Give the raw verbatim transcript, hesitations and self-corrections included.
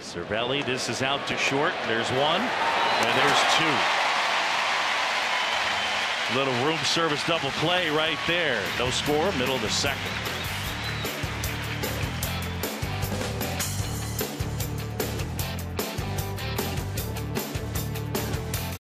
Cervelli, this is out to short. There's one, and there's two. Little room service double play right there. No score, middle of the second.